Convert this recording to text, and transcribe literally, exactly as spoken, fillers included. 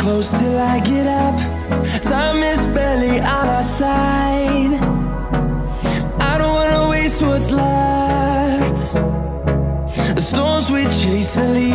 close till I get up. Time is barely on our side. I don't wanna waste what's left. The storms we chase are leaving.